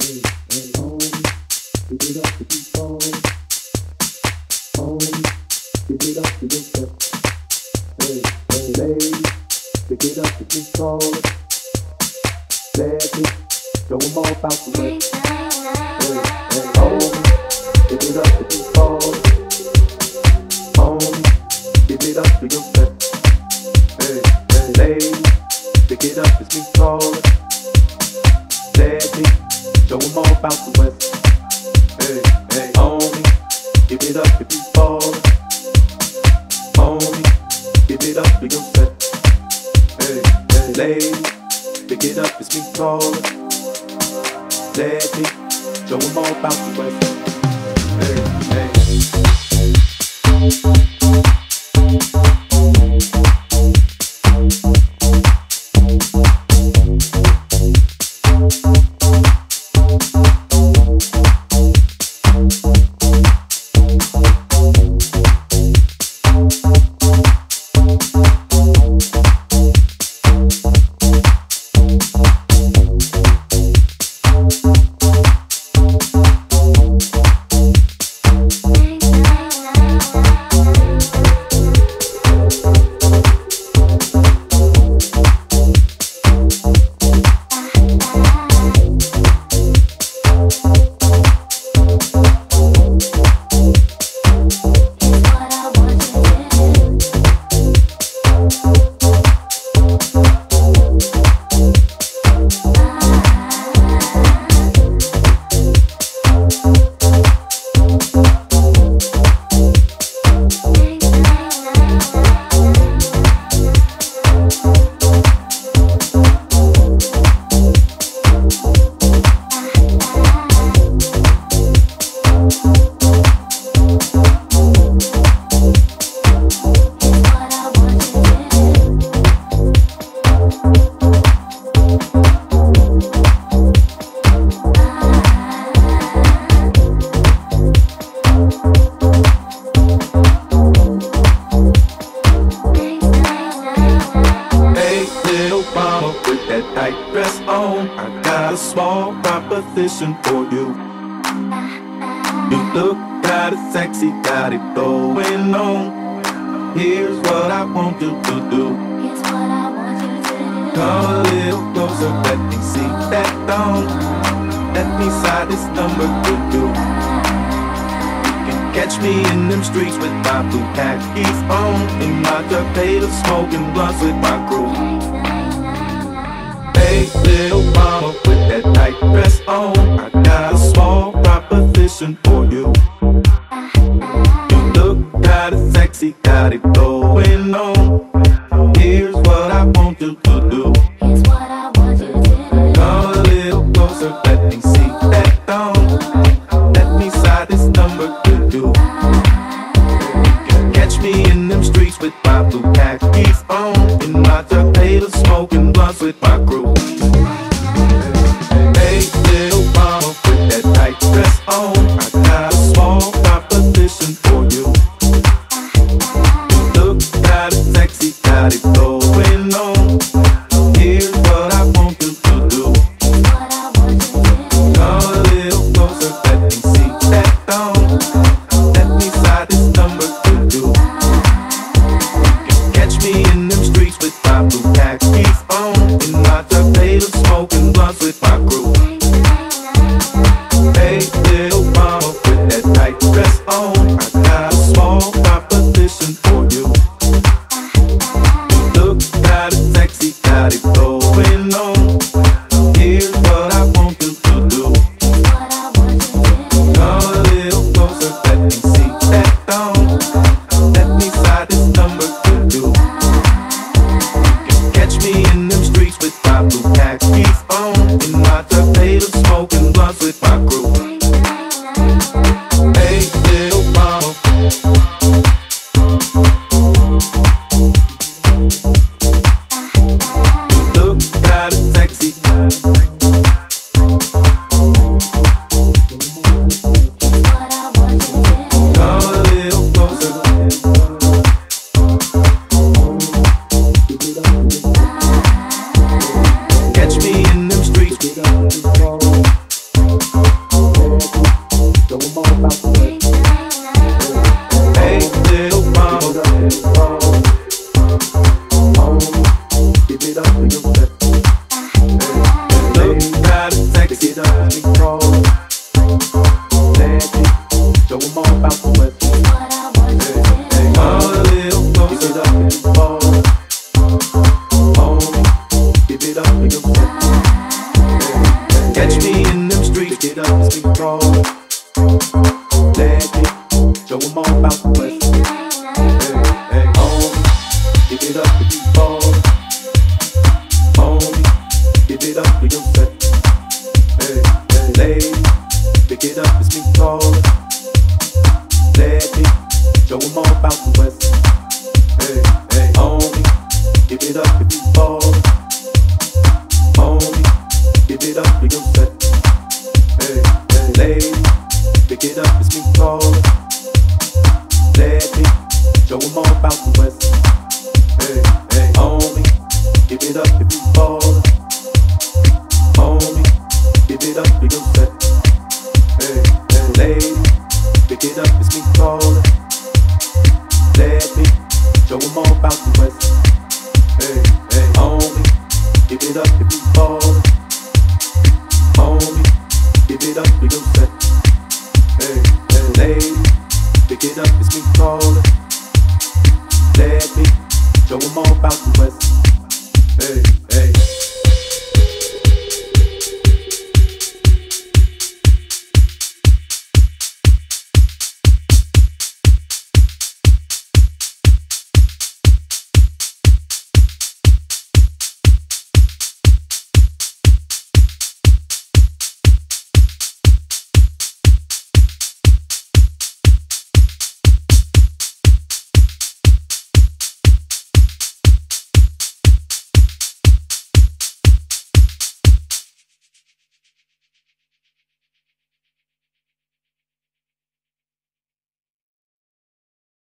For you, you look kinda sexy, got it going on. Here's what I want you to do. Come a little closer, let me see that thong. Let me side this number to you. You can catch me in them streets with my blue khakis on, in my potato smoking blunts with my crew. Hey, little mama, with that tight dress on, I got a small proposition for you. You look kinda sexy, got it going on. Here's what I want you to do. Come a little closer, let me see that thong. Let me side this number to you. You can catch me in them streets with my blue khakis on, in my potato smoking blunts with my crew. Hey, little mama, with that tight dress on, I got a small proposition for you. You look kinda sexy, got it going on. Here's what I want you to do. Come a little closer, let me see that thong. Let me side this number to you. You can catch me in them streets with my blue khakis on, in my potato smoking blunts with my crew. Hey, little mama, with that tight dress on, I got a small proposition for you. You look kinda sexy, got it going on. Here's what I want you to do. Come a little closer, let me see that thong. Let me side this number to you. You can catch me in them streets with my blue khakis on, in my potato smoking blunts with my crew. Hey, little mama. You look kinda sexy. Come a little closer. Catch me in them streets. it up, let me crawl. Let me show 'em all about the West. Hey, all a little closer, give it up and you fall. Give it up and you fall. Catch me in them streets, get up and speak crawl. Let me show 'em all about the West. Hey, give it up and you fall. Give it up and you set. Ladies, pick it up and speak tall. Let me show 'em all about the West. Homie, give it up if you fall. Homie, give it up and you set. Ladies, pick it up and speak tall. Let me show 'em all about the West. Homie, give it up if you fall. Homie, give it up and you set. Ladies, pick it up and speak tall. Let me show 'em all about the West. Homie, give it up if you fall. Homie, give it up and you set. Ladies, pick it up and speak tall. Let me show 'em all about the West.